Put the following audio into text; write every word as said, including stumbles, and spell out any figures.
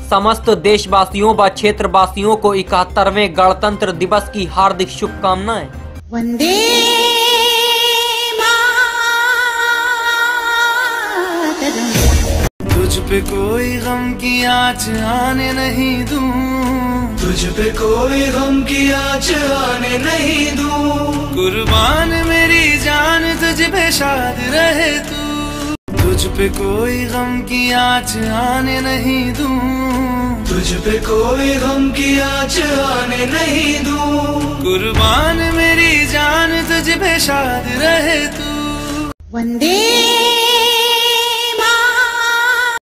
समस्त देशवासियों व क्षेत्रवासियों को इकहत्तरवें गणतंत्र दिवस की हार्दिक शुभकामनाएं। वंदे मातरम। तुझ पे कोई गम की आँच आने नहीं दूं, तुझ पे कोई गम की आँच आने नहीं दूं। कुर्बान मेरी जान तुझ पे शाद रहे तू, तुझ पे कोई गम की आँच आने नहीं दूं, तुझ पे कोई गम की आँच आने नहीं दूं। कुर्बान मेरी जान तुझ पे शाद रहे तू। वंदे